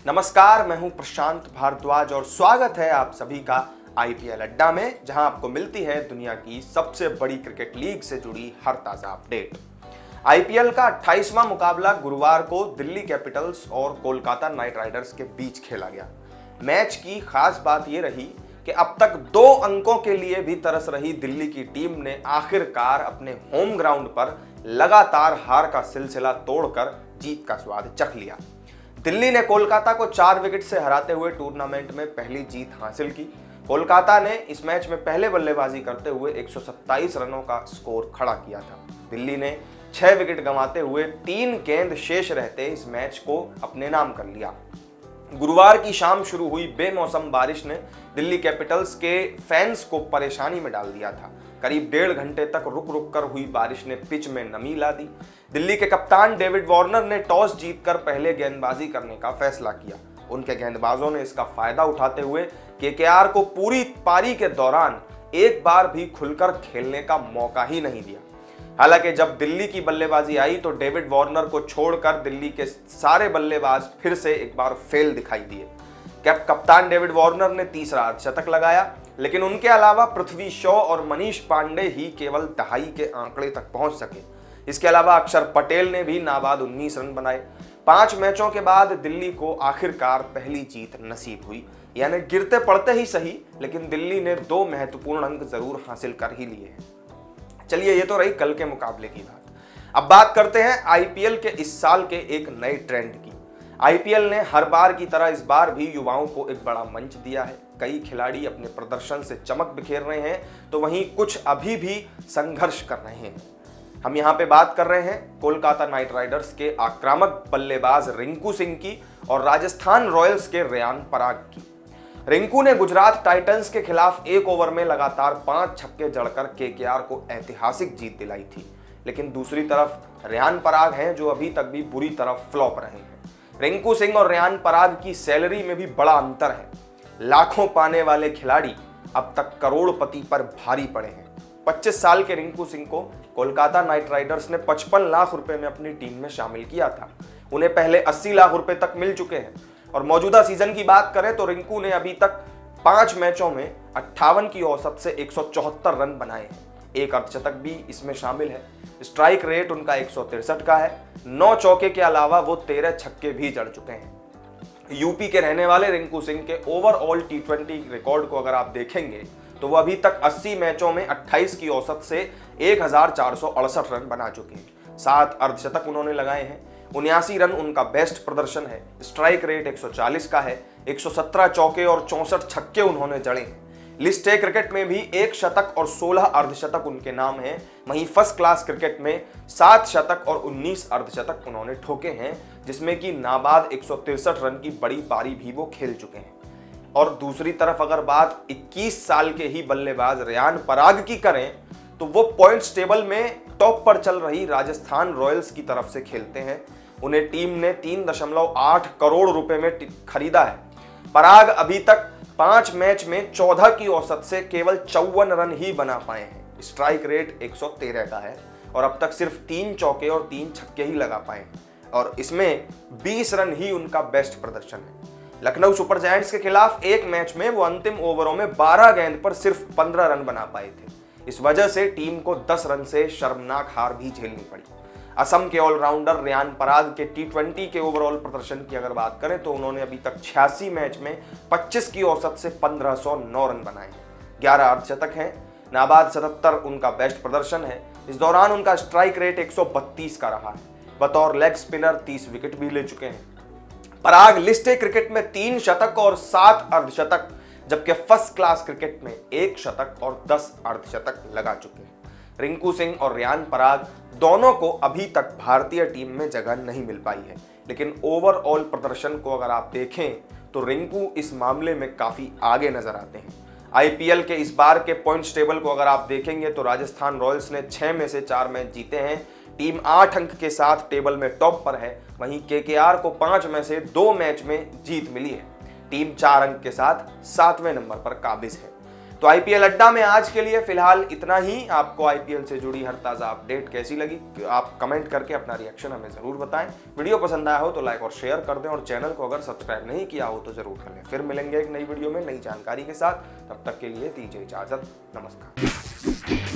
नमस्कार, मैं हूं प्रशांत भारद्वाज और स्वागत है आप सभी का आईपीएल अड्डा में, जहां आपको मिलती है दुनिया की सबसे बड़ी क्रिकेट लीग से जुड़ी हर ताजा अपडेट। आईपीएल का 28वां मुकाबला गुरुवार को दिल्ली कैपिटल्स और कोलकाता नाइट राइडर्स के बीच खेला गया। मैच की खास बात यह रही कि अब तक 2 अंकों के लिए भी तरस रही दिल्ली की टीम ने आखिरकार अपने होम ग्राउंड पर लगातार हार का सिलसिला तोड़कर जीत का स्वाद चख लिया। दिल्ली ने कोलकाता को 4 विकेट से हराते हुए टूर्नामेंट में पहली जीत हासिल की। कोलकाता ने इस मैच में पहले बल्लेबाजी करते हुए 127 रनों का स्कोर खड़ा किया था। दिल्ली ने 6 विकेट गंवाते हुए 3 गेंद शेष रहते इस मैच को अपने नाम कर लिया। गुरुवार की शाम शुरू हुई बेमौसम बारिश ने दिल्ली कैपिटल्स के फैंस को परेशानी में डाल दिया था। करीब 1.5 घंटे तक रुक रुक कर हुई बारिश ने पिच में नमी ला दी। दिल्ली के कप्तान डेविड वार्नर ने टॉस जीतकर पहले गेंदबाजी करने का फैसला किया। उनके गेंदबाजों ने इसका फायदा उठाते हुए केकेआर को पूरी पारी के दौरान एक बार भी खुलकर खेलने का मौका ही नहीं दिया। हालांकि जब दिल्ली की बल्लेबाजी आई तो डेविड वार्नर को छोड़कर दिल्ली के सारे बल्लेबाज फिर से एक बार फेल दिखाई दिए। कप्तान डेविड वार्नर ने तीसरा अर्धशतक लगाया, लेकिन उनके अलावा पृथ्वी शॉ और मनीष पांडे ही केवल दहाई के आंकड़े तक पहुंच सके। इसके अलावा अक्षर पटेल ने भी नाबाद 19 रन बनाए। 5 मैचों के बाद दिल्ली को आखिरकार पहली जीत नसीब हुई, यानी गिरते पड़ते ही सही, लेकिन दिल्ली ने 2 महत्वपूर्ण अंक जरूर हासिल कर ही लिए हैं। चलिए, ये तो रही कल के मुकाबले की बात। अब बात करते हैं आईपीएल के इस साल के एक नए ट्रेंड की। आईपीएल ने हर बार की तरह इस बार भी युवाओं को एक बड़ा मंच दिया है। कई खिलाड़ी अपने प्रदर्शन से चमक बिखेर रहे हैं, तो वहीं कुछ अभी भी संघर्ष कर रहे हैं। हम यहाँ पे बात कर रहे हैं कोलकाता नाइट राइडर्स के आक्रामक बल्लेबाज रिंकू सिंह की और राजस्थान रॉयल्स के रेयान पराग की। रिंकू ने गुजरात टाइटंस के खिलाफ 1 ओवर में लगातार 5 छक्के जड़कर केकेआर को ऐतिहासिक जीत दिलाई थी, लेकिन दूसरी तरफ रेयान पराग हैं जो अभी तक भी बुरी तरह फ्लॉप रहे हैं। रिंकू सिंह और रेयान पराग की सैलरी में भी बड़ा अंतर है। लाखों पाने वाले खिलाड़ी अब तक करोड़पति पर भारी पड़े हैं। 25 साल के रिंकू सिंह को कोलकाता नाइट राइडर्स ने 55 लाख रुपए में अपनी टीम में शामिल किया था। उन्हें पहले 80 लाख रुपए तक मिल चुके हैं और मौजूदा सीजन की बात करें तो रिंकू ने अभी तक 5 मैचों में 58 की औसत से 174 रन बनाए हैं। एक अर्धशतक भी इसमें शामिल है। स्ट्राइक रेट उनका 163 का है। 9 चौके के अलावा वो 13 छक्के भी जड़ चुके हैं। यूपी के रहने वाले रिंकू सिंह के ओवरऑल टी20 रिकॉर्ड को अगर आप देखेंगे तो वो अभी तक 80 मैचों में 28 की औसत से 1468 रन बना चुके हैं। 7 अर्धशतक उन्होंने लगाए हैं। 79 रन उनका बेस्ट प्रदर्शन है। स्ट्राइक रेट 140 का है। 117 चौके और 64 छक्के उन्होंने जड़े हैं। लिस्ट ए क्रिकेट में भी 1 शतक और 16 अर्धशतक उनके नाम हैं। वहीं फर्स्ट क्लास क्रिकेट में 7 शतक और 19 अर्धशतक उन्होंने ठोके हैं, जिसमें कि नाबाद 163 रन की बड़ी पारी भी वो खेल चुके हैं। और दूसरी तरफ अगर बात 21 साल के ही बल्लेबाज रेयान पराग की करें तो वो पॉइंट्स टेबल में टॉप पर चल रही राजस्थान रॉयल्स की तरफ से खेलते हैं। उन्हें टीम ने 3.8 करोड़ रुपए में खरीदा है। पराग अभी तक 5 मैच में 14 की औसत से केवल 54 रन ही बना पाए हैं। स्ट्राइक रेट 113 का है और अब तक सिर्फ 3 चौके और 3 छक्के ही लगा पाए हैं और इसमें 20 रन ही उनका बेस्ट प्रदर्शन है। लखनऊ सुपर जायंट्स के खिलाफ एक मैच में वो अंतिम ओवरों में 12 गेंद पर सिर्फ 15 रन बना पाए थे। इस वजह से टीम को 10 रन से शर्मनाक हार भी झेलनी पड़ी। असम के ऑलराउंडर रेयान पराग के टी20 के ओवरऑल प्रदर्शन की अगर बात करें तो उन्होंने अभी तक 86 मैच में 25 की औसत से 1509 रन बनाए हैं। 11 अर्धशतक हैं। नाबाद 77 उनका बेस्ट प्रदर्शन है। इस दौरान उनका स्ट्राइक रेट 132 का रहा है। बतौर लेग स्पिनर 30 विकेट भी ले चुके हैं। पराग लिस्ट ए क्रिकेट में 3 शतक और 7 अर्धशतक, जबकि फर्स्ट क्लास क्रिकेट में 1 शतक और 10 अर्धशतक लगा चुके हैं। रिंकू सिंह और रेयान पराग दोनों को अभी तक भारतीय टीम में जगह नहीं मिल पाई है, लेकिन ओवरऑल प्रदर्शन को अगर आप देखें तो रिंकू इस मामले में काफी आगे नजर आते हैं। आईपीएल के इस बार के पॉइंट्स टेबल को अगर आप देखेंगे तो राजस्थान रॉयल्स ने 6 में से 4 मैच जीते हैं। टीम 8 अंक के साथ टेबल में टॉप पर है। वहीं केकेआर को 5 में से 2 मैच में जीत मिली है। टीम 4 अंक के साथ 7वें नंबर पर काबिज है। तो आईपीएल अड्डा में आज के लिए फिलहाल इतना ही। आपको आईपीएल से जुड़ी हर ताजा अपडेट कैसी लगी आप कमेंट करके अपना रिएक्शन हमें जरूर बताएं। वीडियो पसंद आया हो तो लाइक और शेयर कर दें और चैनल को अगर सब्सक्राइब नहीं किया हो तो जरूर कर लें। फिर मिलेंगे एक नई वीडियो में नई जानकारी के साथ, तब तक के लिए दीजिए इजाजत। नमस्कार।